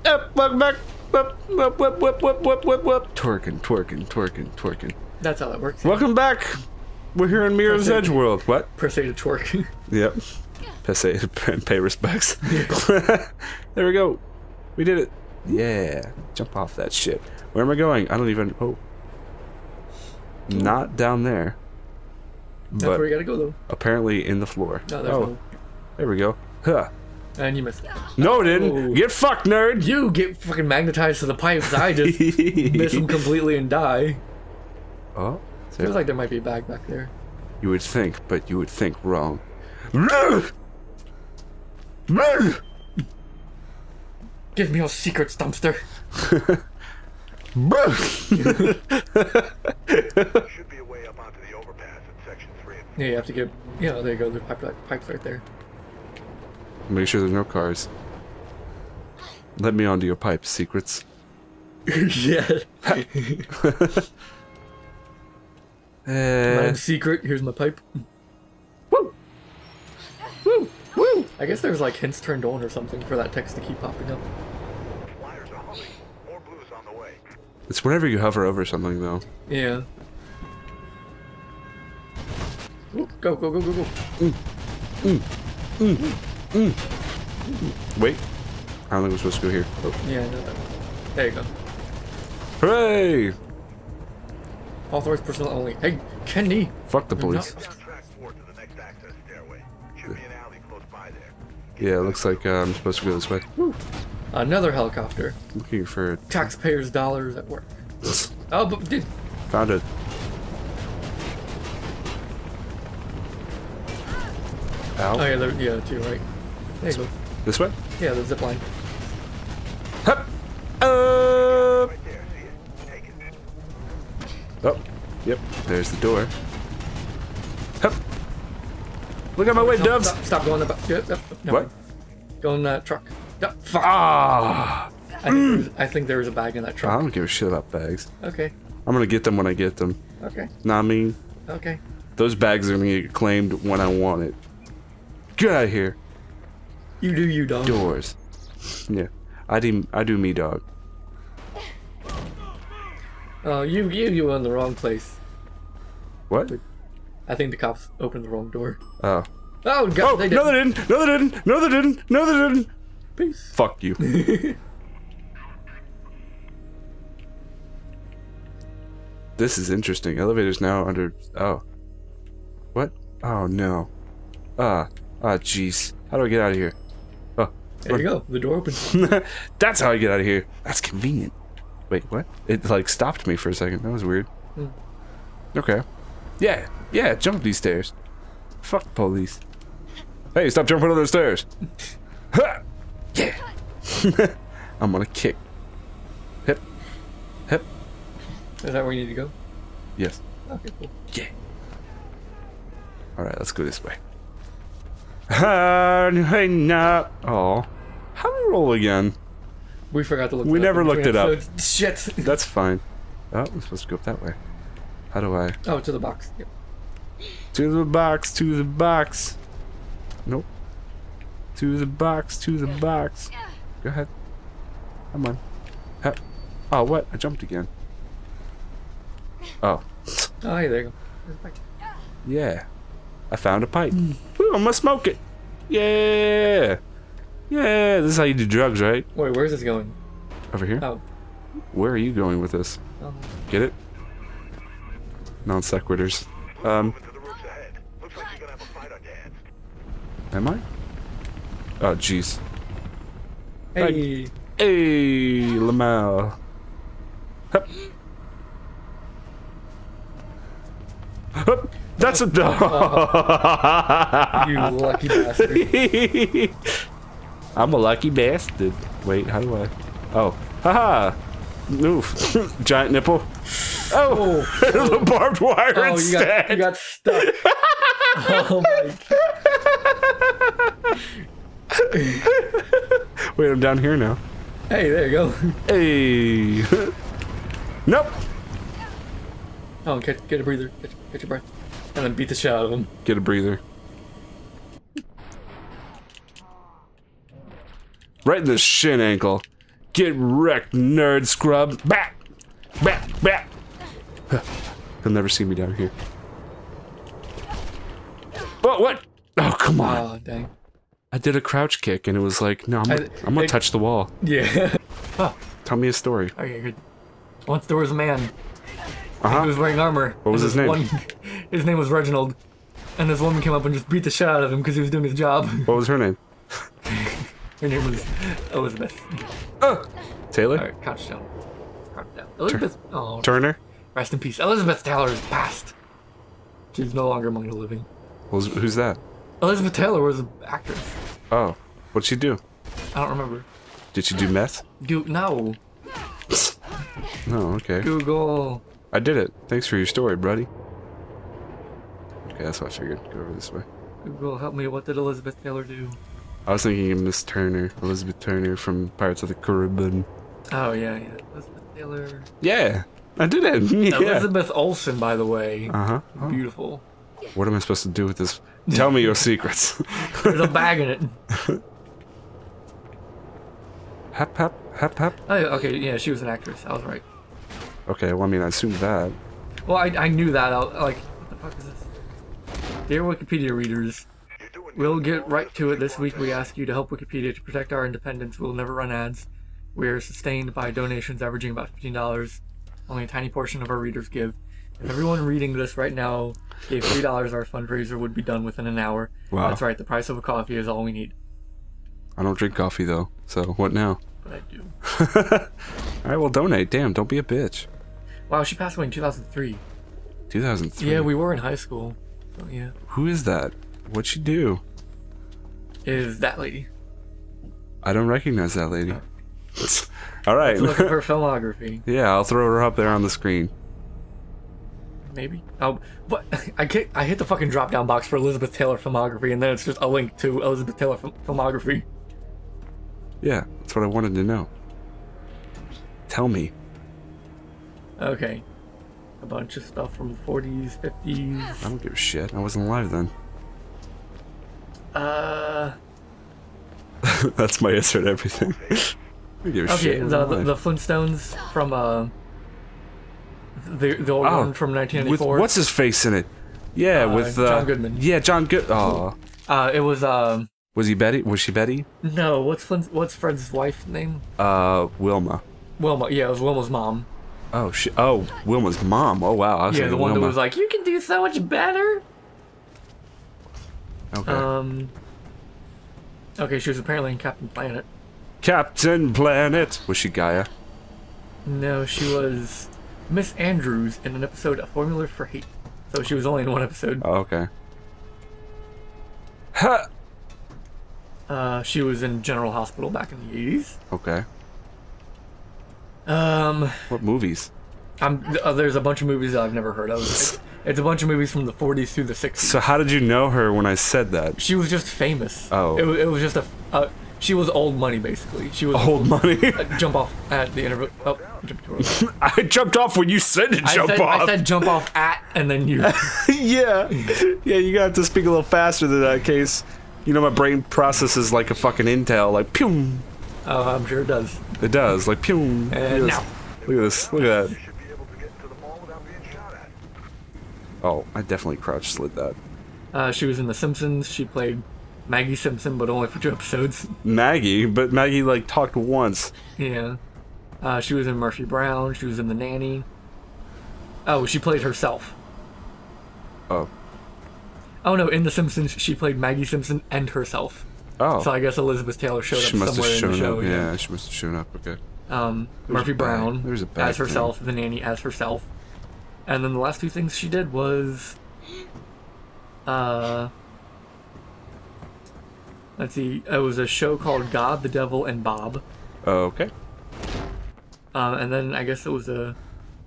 Welcome back. Twerking. That's how that works. Welcome back. We're here in Mirror's Edge World. What? Press A to twerk. Yep. Press A to pay respects. There we go. We did it. Yeah. Jump off that shit. Where am I going? I don't even... Oh. Not down there. That's But where you gotta go, though. apparently in the floor. No, there's no. There we go. Huh. And you missed. No, it didn't. Get fucked, nerd. You get fucking magnetized to the pipes. I just miss them completely and die. Oh. Feels like there might be a bag back there. You would think, but you would think wrong. Give me your secrets, dumpster. Should be a way up onto the overpass in section 3. Yeah, you have to get. Yeah, there you go. There's pipes right there. Make sure there's no cars. Let me onto your pipe, secrets. Yeah. Mine's secret. Here's my pipe. Woo! Woo! Woo! I guess there's like hints turned on or something for that text to keep popping up. Flyers are humming. More blues on the way. It's whenever you hover over something, though. Yeah. Ooh, go, go, go, go, go. Wait. I don't think we're supposed to go here. Oh. Yeah, no, there you go. Hooray! Authorized personnel only. Hey, Kenny! Fuck the police. Stay on track 4 to the next access stairway. Should be an alley close by there. Yeah, it looks like I'm supposed to go this way. Woo. Another helicopter. Looking for... Taxpayers' dollars at work. Oh, but dude. Found it. Ow. Oh yeah, there, yeah, too, right. There you go. This way? Yeah, the zip line. Hup! Right there, see it? Take it. Oh, yep. There's the door. Hup! Look at my way, doves! Stop going about. Yep, yep, no. What? Go in that truck. Yep, fuck. Ah! I think there was a bag in that I truck. don't give a shit about bags. Okay. I'm gonna get them when I get them. Okay. Nah, I mean, Okay. those bags are gonna get claimed when I want it. Get out of here. You do you, dog. Doors. Yeah. I do me, dog. Oh, you were in the wrong place. What? I think the cops opened the wrong door. Oh. Oh, God, Oh, they no did. they didn't! No they didn't! No they didn't! No they didn't! Peace. Fuck you. This is interesting. Elevator's now under... Oh. What? Oh, no. Jeez. How do I get out of here? Oh. There you go. The door opens. That's how I get out of here. That's convenient. Wait, what? It, like, stopped me for a second. That was weird. Okay. Yeah. Yeah, jump these stairs. Fuck the police. Hey, stop jumping on those stairs. Ha! Yeah. I'm gonna kick. Hip. Hip. Is that where you need to go? Yes. Okay, cool. Yeah. Alright, let's go this way. Hey, nah. Oh. How do we roll again? We forgot to look. We it up never in looked it up. episodes. Shit. That's fine. Oh, I'm supposed to go up that way. How do I? Oh, to the box. Yep. To the box, to the box. Nope. To the box, to the box. Go ahead. Come on. Ha. Oh, what? I jumped again. Oh. Oh, hey, there you go. There's a pipe. Yeah. I found a pipe. Ooh, I'm gonna smoke it. Yeah. Yeah, this is how you do drugs, right? Wait, where's this going? Over here? Oh. Where are you going with this? Oh. Get it? Non sequiturs. Moving to the roofs ahead. Looks like you're gonna have a fight on your hands. Am I? Oh, jeez. Hey. Hey, Lamau. Hup. Hup. That's a dog. You lucky bastard. I'm a lucky bastard. Wait, how do I? Oh, haha. Oof. Giant nipple. Oh, the barbed wire Oh, instead. you got stuck. Oh my God. Wait, I'm down here now. Hey, there you go. Hey. Nope. Oh, get a breather. Get your breath. And then beat the shit out of him. Get a breather. Right in the shin ankle. Get wrecked, nerd scrub. Back! Back! Back! He'll never see me down here. Oh, what? Oh, come on. Oh, dang. I did a crouch kick and it was like, no, I'm gonna touch the wall. Yeah. Oh, Tell me a story. okay, good. Once there was a man. Uh-huh. He was wearing armor. What was his name? His name was Reginald. And this woman came up and just beat the shit out of him because he was doing his job. What was her name? Her name was Elizabeth. Taylor? Alright, couch down. Couch down. Elizabeth. Oh, Turner? rest in peace. Elizabeth Taylor is passed. She's no longer among the living. Who's that? Elizabeth Taylor was an actress. Oh, what'd she do? I don't remember. Did she do meth? No. Oh, okay. Google. I did it. Thanks for your story, buddy. Okay, that's what I figured. Go over this way. Google, help me. What did Elizabeth Taylor do? I was thinking of Miss Turner, Elizabeth Turner from Pirates of the Caribbean. Oh, yeah. Elizabeth Taylor. Yeah, I did it. Yeah. Elizabeth Olsen, by the way. Uh-huh. Oh. Beautiful. What am I supposed to do with this? Tell me your secrets. There's a bag in it. Hap, hap, hap, hap. Oh, yeah, okay, yeah, she was an actress. I was right. Okay, well, I mean, I assumed that. Well, I knew that. Like, what the fuck is this? Dear Wikipedia readers, we'll get right to it. This week we ask you to help Wikipedia to protect our independence. We'll never run ads. We are sustained by donations averaging about $15. Only a tiny portion of our readers give. If everyone reading this right now gave $3, our fundraiser would be done within an hour. Wow. That's right, the price of a coffee is all we need. I don't drink coffee, though, so what now? But I do. Alright, well, donate. Damn, don't be a bitch. Wow, she passed away in 2003. 2003? Yeah, we were in high school. So, yeah. Who is that? What'd she do? Is that lady. I don't recognize that lady. Alright. Look at her filmography. Yeah, I'll throw her up there on the screen. Maybe. Oh, but I hit the fucking drop down box for Elizabeth Taylor filmography, and then it's just a link to Elizabeth Taylor filmography. Yeah, that's what I wanted to know. Tell me. Okay. A bunch of stuff from the 40s, 50s. I don't give a shit. I wasn't alive then. That's my answer to everything. I don't give a Okay, shit. the Flintstones from the old one from 1994. With what's his face in it? Yeah, with John Goodman. Yeah, John Good. Oh, it was was he Betty? Was she Betty? No, what's Fred's wife's name? Wilma. Wilma. Yeah, it was Wilma's mom. Oh shit. Oh, Wilma's mom. Oh wow. I was Yeah, the one Wilma. that was like, "You can do so much better." Okay. Okay, she was apparently in Captain Planet. Captain Planet. Was she Gaia? No, she was Miss Andrews in an episode of Formula for Hate. So she was only in one episode. Oh, okay. Ha. She was in General Hospital back in the 80s. Okay. What movies? There's a bunch of movies that I've never heard of. It's a bunch of movies from the 40s through the 60s. So how did you know her when I said that? She was just famous. Oh. It was just she was old money, basically. She was Old money? jump off at the interval. Oh, I jumped off when you said to jump off. I said jump off at, and then you. Yeah. Yeah, you got to speak a little faster than that, Case. You know, my brain processes like a fucking Intel, like, pew. Oh, I'm sure it does. It does, like, pew. And now. Look at this. Look at that. You should be able to get into the mall without being shot at. Oh, I definitely crouch slid that. She was in The Simpsons. She played Maggie Simpson, but only for 2 episodes. Maggie? But Maggie, like, talked once. Yeah. She was in Murphy Brown. She was in The Nanny. Oh, she played herself. Oh. Oh no, in The Simpsons, she played Maggie Simpson and herself. Oh. So I guess Elizabeth Taylor showed up She must have somewhere in shown the show. up. Yeah, she must have shown up. Okay. Murphy a bag. Brown There's a bag as herself, The Nanny as herself. And then the last 2 things she did was... let's see, it was a show called God, the Devil, and Bob. Okay. And then I guess it was a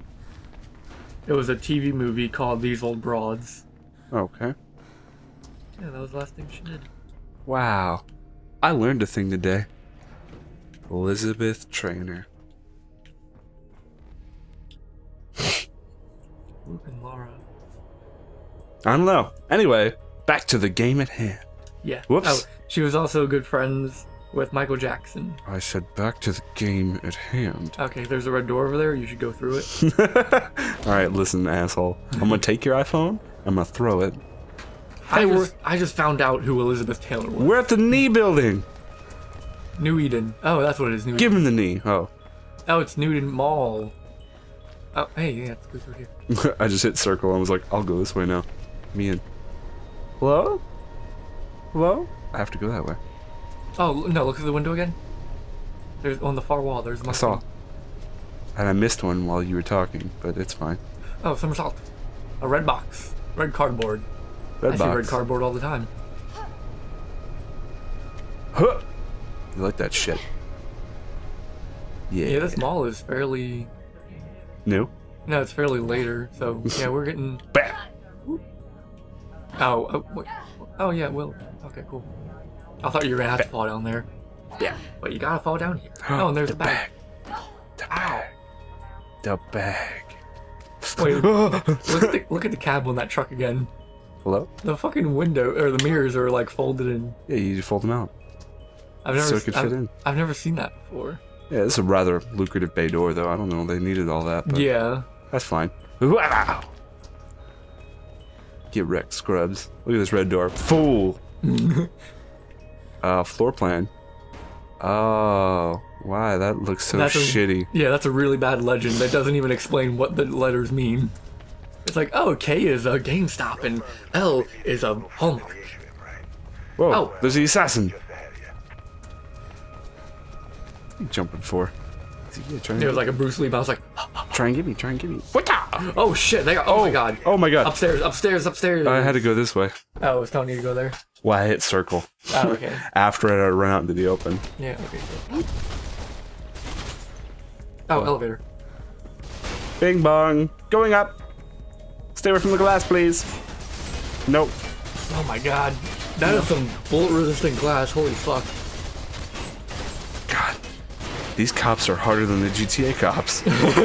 TV movie called These Old Broads. Okay. Yeah, that was the last thing she did. Wow. I learned a thing today. Elizabeth Trainer. Luke and Laura. I don't know. Anyway, back to the game at hand. Yeah. Whoops. Oh, she was also good friends with Michael Jackson. I said back to the game at hand. Okay, there's a red door over there. You should go through it. Alright, listen, asshole. I'm gonna take your iPhone, I'm gonna throw it. I just found out who Elizabeth Taylor was. We're at the knee building! New Eden. Oh, that's what it is. New Give Eden. him the knee. Oh. Oh, it's New Eden Mall. Oh, hey, yeah, let's go through here. I just hit circle and was like, I'll go this way now. Me in. Hello? Hello? I have to go that way. Oh, no, look at the window again. There's on the far wall, there's I saw. And I missed one while you were talking, but it's fine. Oh, somersault. A red box. Red cardboard. Red I box. see red cardboard all the time. Huh! You like that shit? Yeah. Yeah, this mall is fairly... New? No, it's fairly later, so yeah, we're getting... Bam! Oh, wait. Oh yeah, Will. Okay, cool. I thought you were gonna have to fall down there. Yeah. But you gotta fall down here. Oh, and there's the a bag. The bag. The bag. Wait, look at the cab on that truck again. Hello? The fucking window, or the mirrors are like folded in. Yeah, you just fold them out. So it could fit in. I've never seen that before. Yeah, this is a rather lucrative bay door, though. I don't know, they needed all that, but Yeah. that's fine. Wow. Get wrecked, scrubs. Look at this red door. Fool! Floor plan. Oh, why? That looks so shitty. Yeah, that's a really bad legend that doesn't even explain what the letters mean. It's like, oh, K is a GameStop and L is a Hallmark. Whoa, Oh. there's the assassin. What are you jumping for? Yeah, It was like a Bruce Lee, but I was like, try and get me, try and get me. What the? oh shit, they got, oh my god. Oh my god. Upstairs. I had to go this way. Oh, I was telling you to go there. Well, I hit circle. Oh, okay. After I ran out into the open. Yeah, okay. Cool. Oh, elevator. Bing bong. Going up. Stay away from the glass, please. Nope. Oh my god. That is some bullet-resistant glass, holy fuck. God. These cops are harder than the GTA cops.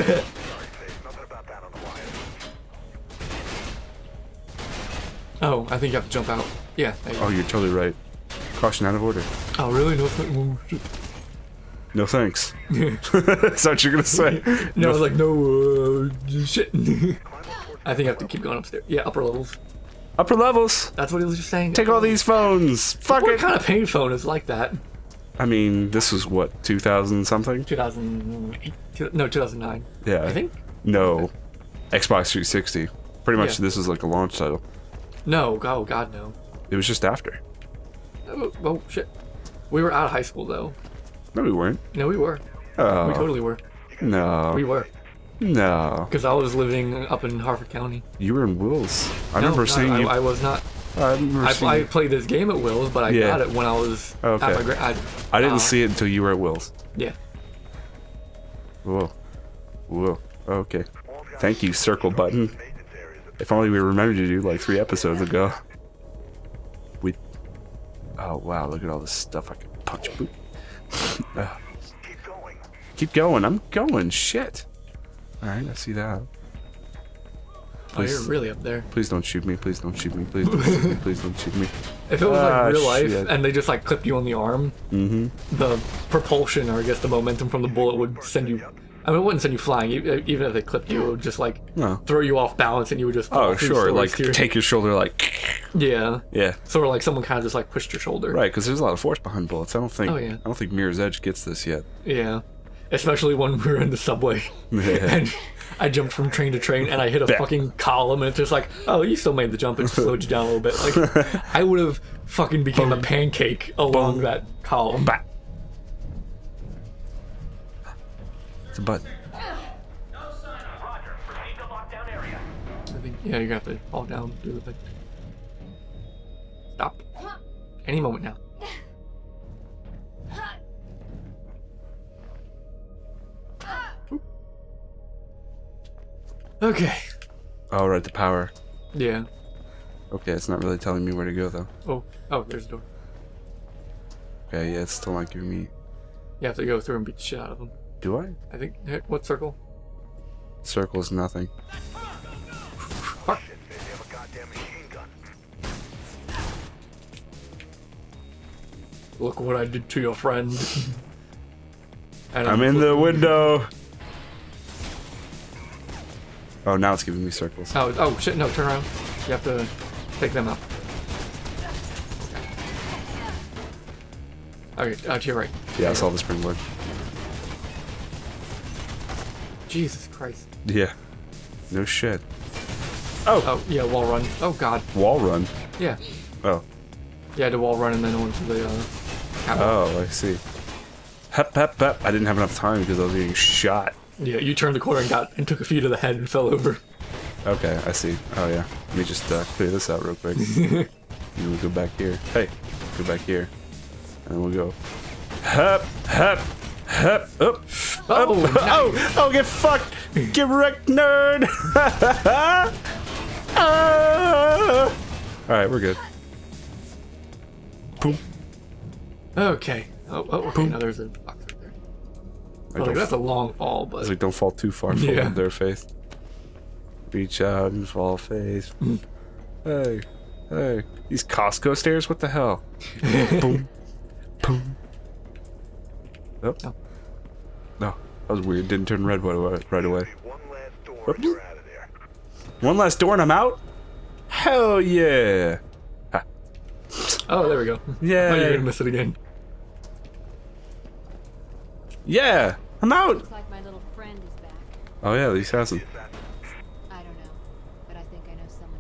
Oh, I think you have to jump out. Yeah. There you go. Oh, you're totally right. Caution out of order. Oh, really? No, oh, shit. No thanks. That's what you're gonna say. No, I was like, no, shit. I think I have to keep going upstairs. Yeah, upper levels. Upper levels. That's what he was just saying. Take all these phones. Fuck What it. kind of payphone is like that? I mean, this was what, 2000 something? 2008? No, 2009. Yeah. I think? No. Xbox 360. Pretty much Yeah. this is like a launch title. No, oh god, no. It was just after. Oh, shit. We were out of high school, though. No, we weren't. No, we were. Oh. We totally were. No. We were. No. Because I was living up in Harford County. You were in Will's. I No, remember no, seeing you. I was not. I remember seeing I you. played this game at Will's, but I Yeah. got it when I was Okay. at my I didn't see it until you were at Will's. Yeah. Whoa. Whoa. Okay. Thank you, circle button. If only we remembered to do like 3 episodes ago. We. Oh wow! Look at all this stuff I can punch. Boop. Keep going. Keep going. I'm going. Shit. All right. I see that. Oh, you're really up there. Please don't shoot me. Please don't shoot me. Please don't shoot me. Please don't shoot me. If it was like real life shit. and they just like clipped you on the arm, the propulsion, or I guess the momentum from the bullet would send you. I mean, it wouldn't send you flying. Even if they clipped you, it would just like No. throw you off balance and you would just fall Oh through sure. stories Like to your- take your shoulder. Like. Yeah. Yeah. Sort of like someone kind of just like pushed your shoulder. Right. Because there's a lot of force behind bullets. I don't think. Oh, yeah. I don't think Mirror's Edge gets this yet. Yeah. Especially when we were in the subway. Yeah. And I jumped from train to train and I hit a Bah. fucking column and it's just like, oh, you still made the jump. It just slowed you down a little bit. Like, I would have fucking became a pancake along that column. Bah. It's a button. No sign of Roger. Proceed to lockdown area. I think, yeah, you're gonna have to fall down, do the thing. Stop. Any moment now. Okay. Oh right, the power. Yeah. Okay, it's not really telling me where to go though. Oh, there's a door. Okay, yeah, it's still not giving me. You have to go through and beat the shit out of them. Do I? I think. What circle? Circle's nothing. Fuck. Shit, they have a goddamn machine gun. Look what I did to your friend. And I'm in the window. Oh, now it's giving me circles. Oh shit! No, turn around. You have to take them out. Okay, to your right. Yeah, I saw the springboard. Jesus Christ. Yeah. No shit. Oh! Oh, yeah, wall run. Oh god. Wall run? Yeah. Oh. Yeah, the wall run and then onto the, catwalk. Oh, I see. Hep, hep, hep. I didn't have enough time because I was getting shot. Yeah, you turned the corner and took a few to the head and fell over. Okay, I see. Oh, yeah. Let me just clear this out real quick. And we'll go back here. Hey, go back here. And then we'll go. Hep, hep, hep, up. Oh, Nice. Oh, get fucked! Get wrecked, nerd! Alright, we're good. Boom. Okay. Oh, okay, now there's a box right there. Oh, like, that's a long fall, but... Like, don't fall too far from their face. Reach out and fall face. Hey, hey. These Costco stairs? What the hell? Boom. Boom. Oh. No. No. That was weird. Didn't turn red right away. Oops. One last door and I'm out? Hell yeah! Ha. Oh, there we go. Yeah. Oh, you're gonna miss it again. Yeah! I'm out! Looks like my little friend is back. Oh yeah, the assassin. I don't know, but I think I know someone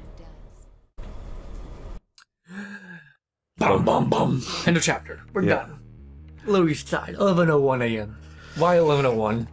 who does. Bum bum bum. End of chapter. We're done. Lower East Side, 11:01 a.m. Why 11:01?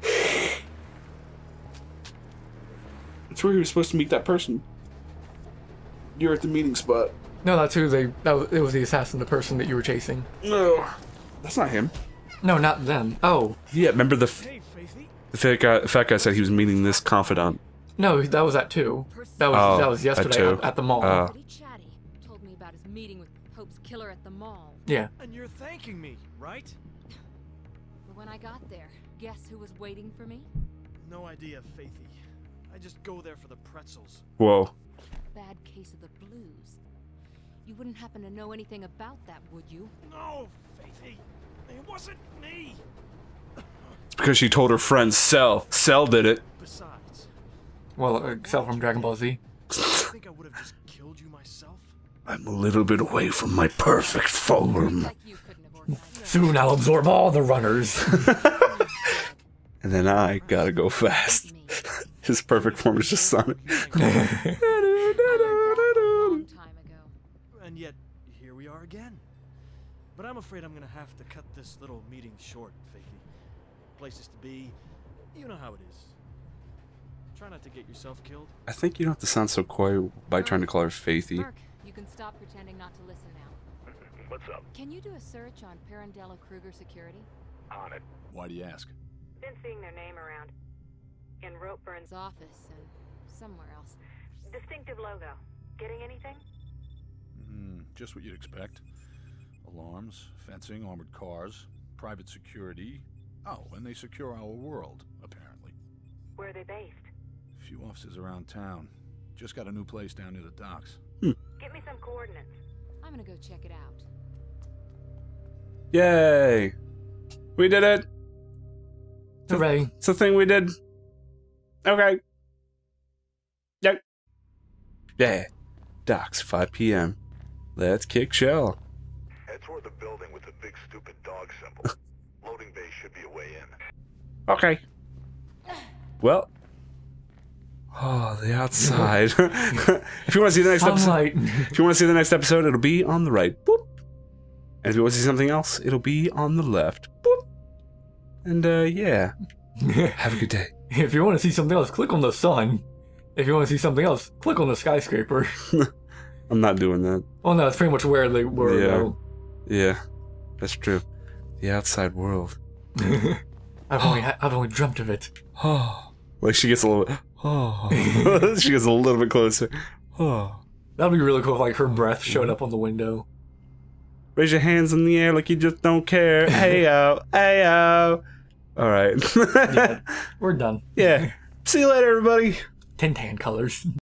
That's where you were supposed to meet that person. You're at the meeting spot. No, that's who it was the assassin, the person that you were chasing. No, that's not him. No, not them. Oh. Yeah, remember the fat guy said he was meeting this confidant. No, that was at 2. That was yesterday at the mall. Pretty chatty. Told me about his meeting with Pope's killer at the mall. Yeah. And you're thanking me, right? But when I got there, guess who was waiting for me? No idea, Faithy. I just go there for the pretzels. Whoa. Bad case of the blues. You wouldn't happen to know anything about that, would you? No, Faithy. It wasn't me. It's because she told her friend Cell. Cell did it. Besides, Well, Cell from Dragon Ball Z. I think I would have just killed you myself. I'm a little bit away from my perfect form. Like you couldn't have organized that. Soon I'll absorb all the runners. And then I gotta go fast. His perfect form is just Sonic. I learned that a long time ago. And yet, here we are again. But I'm afraid I'm gonna have to cut this little meeting short, Faithy. Places to be, you know how it is. Try not to get yourself killed. I think you don't have to sound so coy by trying to call her Faithy. Merc, you can stop pretending not to listen now. What's up? Can you do a search on Pirandello Kruger Security? On it. Why do you ask? Been seeing their name around. In Ropeburn's His office and somewhere else. distinctive logo. Getting anything? Just what you'd expect. Alarms, fencing, armored cars, private security. Oh, and they secure our world, apparently. Where are they based? Few offices around town. Just got a new place down near the docks. Get me some coordinates. I'm gonna go check it out. Yay! We did it! Hooray. It's the thing we did. Okay. Yep. Yeah. Docks, 5 p.m. Let's kick shell. Head toward the building with the big stupid dog symbol. Loading bay should be a way in. Okay. Well. Oh, the outside. If you want to see the next Sunlight. episode, if you want to see the next episode, it'll be on the right. Boop. And if you want to see something else, it'll be on the left. Boop. And yeah. Have a good day. If you want to see something else, click on the sun. If you want to see something else, click on the skyscraper. I'm not doing that. Well, no, that's pretty much where they were. Yeah. Though. Yeah, that's true. The outside world. I've only dreamt of it. Oh, like she gets a little. Oh, she gets a little bit closer. Oh, That'd be really cool if like her breath showed up on the window. raise your hands in the air like you just don't care. Heyo, heyo. All right. Yeah, we're done. Yeah. See you later, everybody. Tintan colors.